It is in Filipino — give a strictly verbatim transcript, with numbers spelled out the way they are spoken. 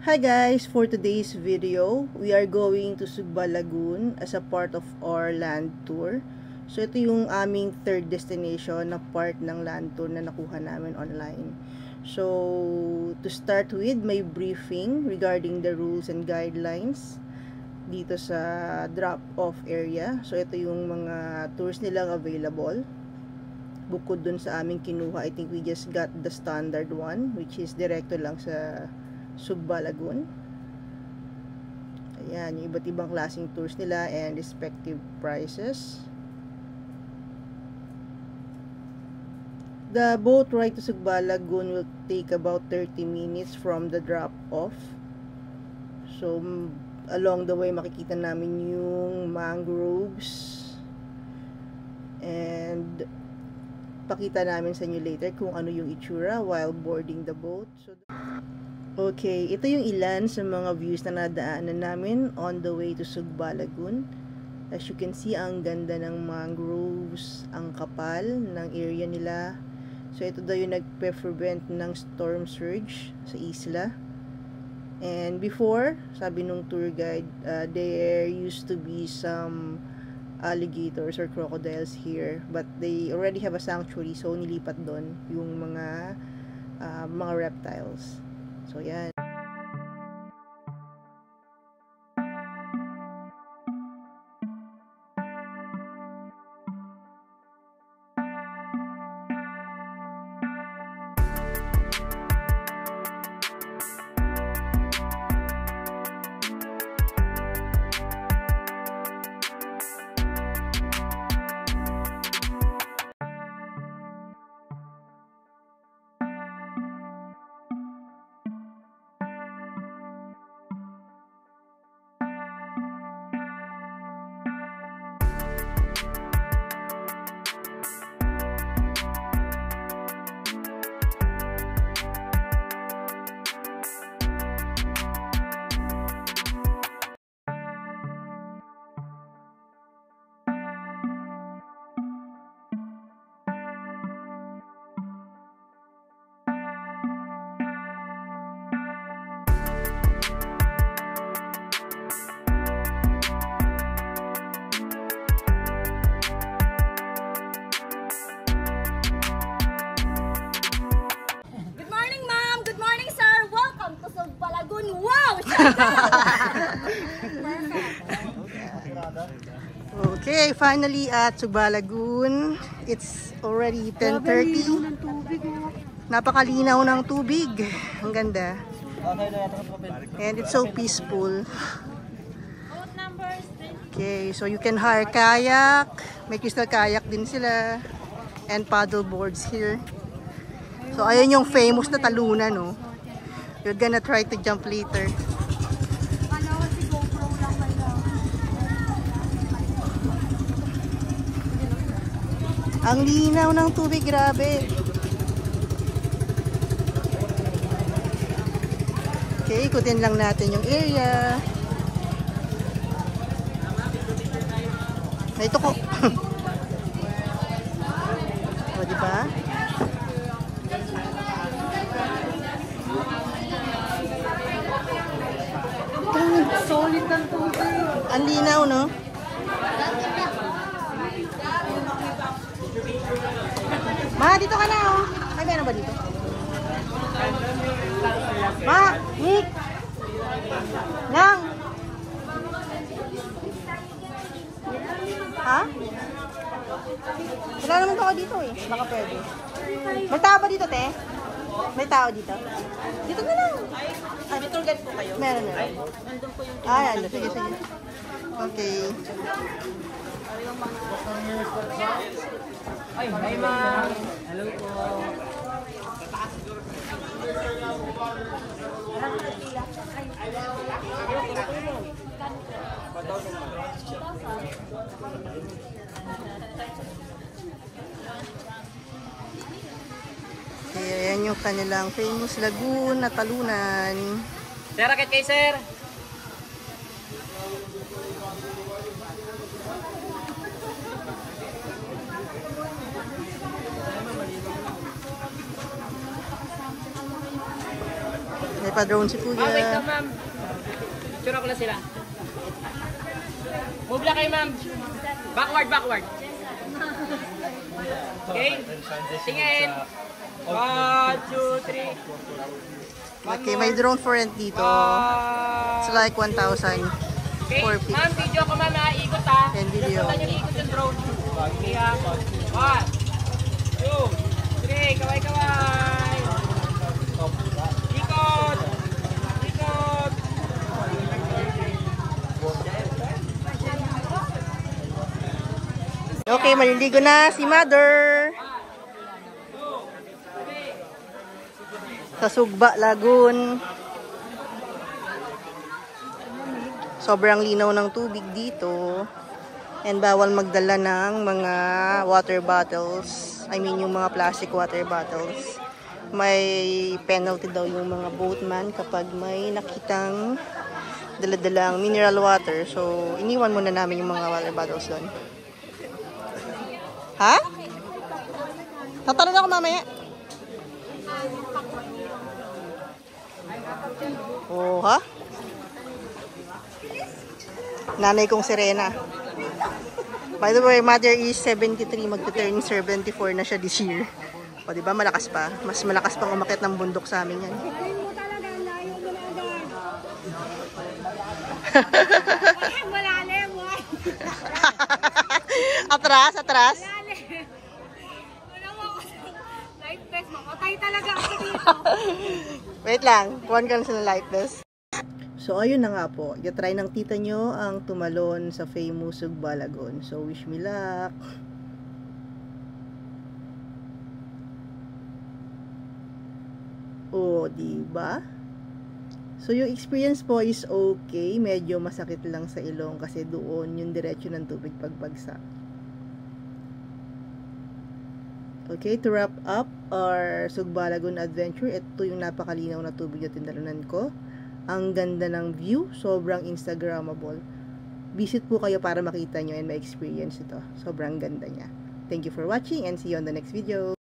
Hi guys! For today's video, we are going to Sugba Lagoon as a part of our land tour. So ito yung aming third destination na part ng land tour na nakuha namin online. So to start with, may briefing regarding the rules and guidelines dito sa drop-off area. So ito yung mga tours nilang available. Bukod dun sa aming kinuha, I think we just got the standard one, which is direkto lang sa Sugba Lagoon. Ayan, yung iba't ibang klaseng tours nila and respective prices. The boat ride to Sugba Lagoon will take about thirty minutes from the drop-off. So, along the way, makikita namin yung mangroves. And pakita namin sa inyo later kung ano yung itsura while boarding the boat. So, okay, ito yung ilan sa mga views na nadaanan namin on the way to Sugba Lagoon. As you can see, ang ganda ng mangroves, ang kapal ng area nila. So ito daw yung nagpe-prevent ng storm surge sa isla. And before, sabi nung tour guide, uh, there used to be some alligators or crocodiles here, but they already have a sanctuary, so nilipat doon yung mga uh, mga reptiles. So, yan. Okay, finally at Sugba Lagoon. It's already ten thirty. Napakalinaw ng tubig. Ang ganda. And it's so peaceful. Okay, so you can hire kayak. May crystal kayak din sila. And paddle boards here. So ayun yung famous na talunan, no? You're gonna try to jump later. Ang linaw ng tubig, grabe. Okay, ikutin lang natin yung area. Ay, ito ko. O, diba? Solid ng tubig. Ang linaw, no? Ma, dito ka na, oh. Ay, meron ba dito? Ma, Nick! Nang! Ha? Wala naman ako dito, eh. Baka pwede. May tao ba dito, te? May tao dito? Dito na lang. Ah, may tour guide po kayo? Meron, meron. Nandun po yung... Ah, yan. Sige, sige. Okay. Ay, hi ma'am! Hello po! Okay, ayan yung kanilang famous lagoon na talunan. Sir, rakit kay sir! pa-drone si Ah, wait Kuya. lang, ma'am. Picture ko lang sila. Move lang kayo, ma'am. Backward, backward. Okay? Tingin. One, two, three. One Okay, more. may drone for rent dito. One. It's like one thousand Okay, for pick. ma'am, video ko, ma'am, ha? Ikot, ha? And video. Ikot yung ikot yung drone. Okay, ha? One, two, three. Kaway, kaway. Ikot. Ikot. Okay, maliligo na si Mother. Sa Sugba, Lagoon. Sobrang linaw ng tubig dito. And bawal magdala ng mga water bottles. I mean, yung mga plastic water bottles. May penalty daw yung mga boatman kapag may nakitang daladalang mineral water. So, iniwan muna namin yung mga water bottles doon. Ha? Tatanong ako mamaya. Oh, ha? Nanay kong Serena. By the way, mother is seventy-three, magta-turn seventy-four na siya this year. O, diba? Malakas pa. Mas malakas pang umakyat ng bundok sa amin yan. Malalim, boy. Atras, atras. Malalim. Wala mo ako sa life vest. Makatay talaga ako dito. Wait lang. Kuhan ka na sa life vest. So, ayun na nga po. I-try ng tita nyo ang tumalon sa famous Sugba Lagoon. So, wish me luck. O, diba? So, yung experience po is okay. Medyo masakit lang sa ilong kasi doon yung diretsyo ng tubig pagbagsak. Okay, to wrap up our Sugba Lagoon adventure, ito yung napakalinaw na tubig na tindalunan ko. Ang ganda ng view, sobrang Instagrammable. Visit po kayo para makita nyo and ma-experience ito. Sobrang ganda niya. Thank you for watching and see you on the next video.